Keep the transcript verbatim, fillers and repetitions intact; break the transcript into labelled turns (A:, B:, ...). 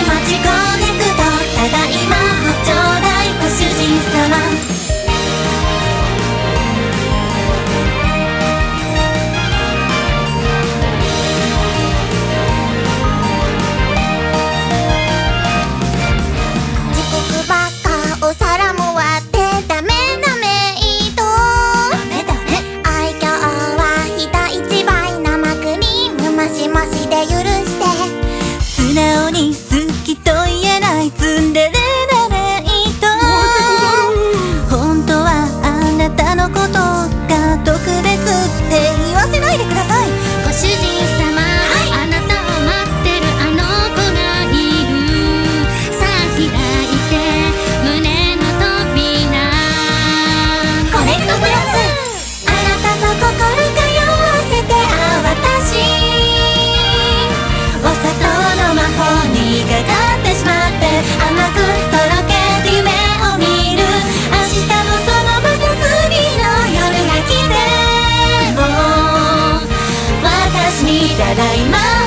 A: 町コネクト、ただいまご頂戴ご主人様。お皿も割ってダメダメいいと愛嬌は人一倍、生クリームマシマシで許して素直に好きと言えないツンデレなメイト。本当はあなたのことが特別って言わせないでください。ご主人様、はい、あなたを待ってるあの子がいる。さあ開いて胸の扉、コネクトプラス。あなたと心通わせて、あ私お砂糖の魔法にかかってしまって、甘くとろけて夢を見る。明日もそのまた次の夜が来ても私にただいま